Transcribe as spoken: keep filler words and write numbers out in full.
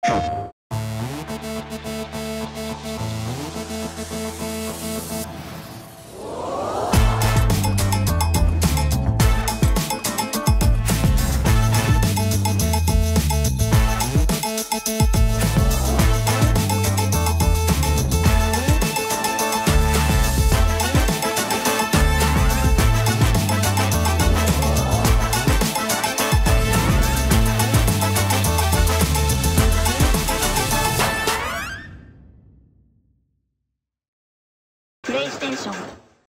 プレイステーション